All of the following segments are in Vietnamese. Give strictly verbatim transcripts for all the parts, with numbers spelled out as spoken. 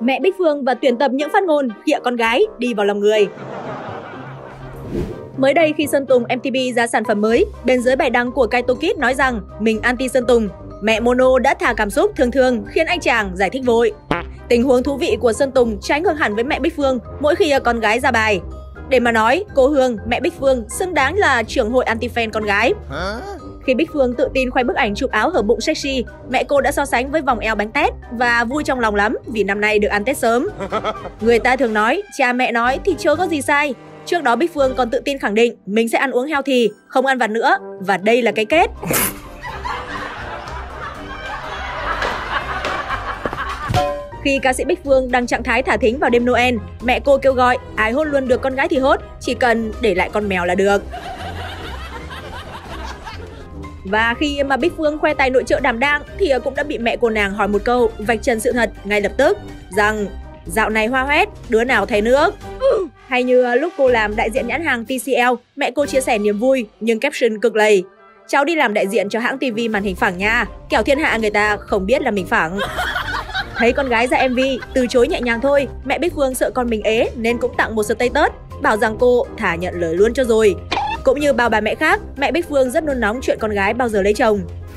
Mẹ Bích Phương và tuyển tập những phát ngôn khịa con gái đi vào lòng người. Mới đây khi Sơn Tùng em tê pê ra sản phẩm mới, bên dưới bài đăng của Kaito Kid nói rằng mình anti Sơn Tùng, mẹ Mono đã thả cảm xúc thường thường khiến anh chàng giải thích vội. Tình huống thú vị của Sơn Tùng trái ngược hẳn với mẹ Bích Phương mỗi khi con gái ra bài. Để mà nói, cô Hương, mẹ Bích Phương xứng đáng là trưởng hội anti-fan con gái. Khi Bích Phương tự tin khoe bức ảnh chụp áo hở bụng sexy, mẹ cô đã so sánh với vòng eo bánh tét và vui trong lòng lắm vì năm nay được ăn Tết sớm. Người ta thường nói, cha mẹ nói thì chớ có gì sai. Trước đó Bích Phương còn tự tin khẳng định mình sẽ ăn uống healthy, không ăn vặt nữa, và đây là cái kết. Khi ca sĩ Bích Phương đăng trạng thái thả thính vào đêm Noel, mẹ cô kêu gọi ai hốt luôn được con gái thì hốt, chỉ cần để lại con mèo là được. Và khi mà Bích Phương khoe tài nội trợ đảm đang thì cũng đã bị mẹ cô nàng hỏi một câu vạch trần sự thật ngay lập tức rằng dạo này hoa hoét, đứa nào thấy nước. Hay như lúc cô làm đại diện nhãn hàng tê xê lờ, mẹ cô chia sẻ niềm vui nhưng caption cực lầy: cháu đi làm đại diện cho hãng ti vi màn hình phẳng nha, kẻo thiên hạ người ta không biết là mình phẳng. Thấy con gái ra em vê, từ chối nhẹ nhàng thôi, mẹ Bích Phương sợ con mình ế nên cũng tặng một status bảo rằng cô thả nhận lời luôn cho rồi. Cũng như bao bà mẹ khác, mẹ Bích Phương rất nôn nóng chuyện con gái bao giờ lấy chồng.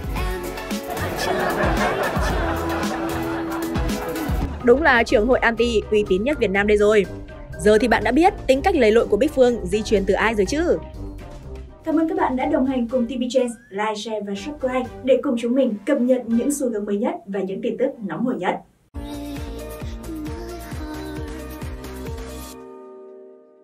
Đúng là trưởng hội anti uy tín nhất Việt Nam đây rồi. Giờ thì bạn đã biết tính cách lầy lội của Bích Phương di truyền từ ai rồi chứ? Cảm ơn các bạn đã đồng hành cùng ti vi Trends, like, share và subscribe để cùng chúng mình cập nhật những xu hướng mới nhất và những tin tức nóng hổi nhất.